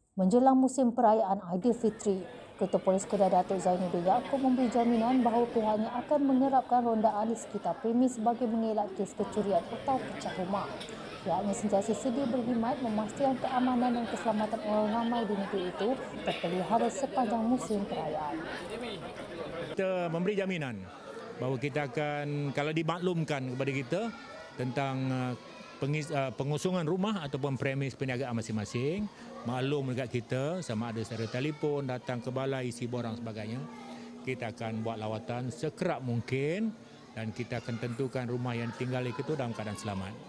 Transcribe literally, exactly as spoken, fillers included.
Menjelang musim perayaan Aidilfitri, Ketua Polis Kedah Datuk Zainuddin Yaakob memberi jaminan bahawa pihaknya akan menerapkan rondaan di sekitar premis bagi mengelak kes kecurian atau pecah rumah. Pihaknya sentiasa sedia berkhidmat memastikan keamanan dan keselamatan orang ramai di negeri itu terpelihara sepanjang musim perayaan. Kita memberi jaminan bahawa kita akan, kalau dimaklumkan kepada kita tentang uh, pengis, uh, pengusungan rumah ataupun premis perniagaan masing-masing, maklum dekat kita sama ada secara telefon, datang ke balai, isi borang sebagainya, kita akan buat lawatan sekerap mungkin dan kita akan tentukan rumah yang ditinggali itu dalam keadaan selamat.